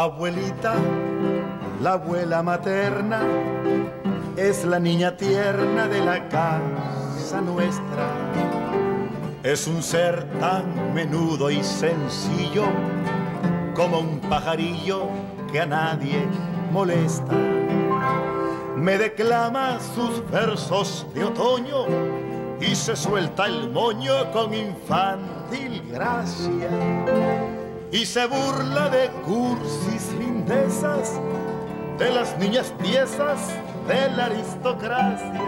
Abuelita, la abuela materna, es la niña tierna de la casa nuestra. Es un ser tan menudo y sencillo como un pajarillo que a nadie molesta. Me declama sus versos de otoño y se suelta el moño con infantil gracia. Y se burla de cursis lindezas, de las niñas piezas de la aristocracia.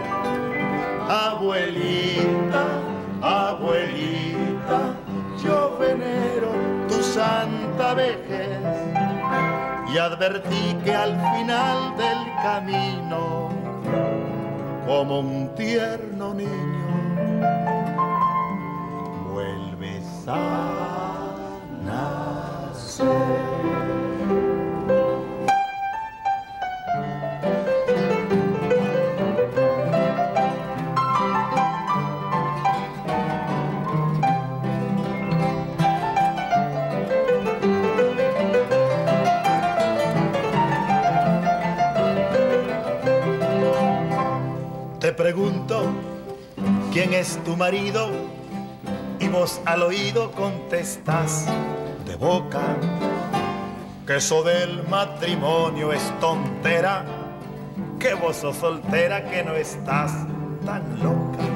Abuelita, abuelita, yo venero tu santa vejez y advertí que al final del camino, como un tierno niño, vuelves a nacer. Te pregunto, ¿quién es tu marido? Y vos al oído contestás de boca que eso del matrimonio es tontera, que vos sos soltera, que no estás tan loca.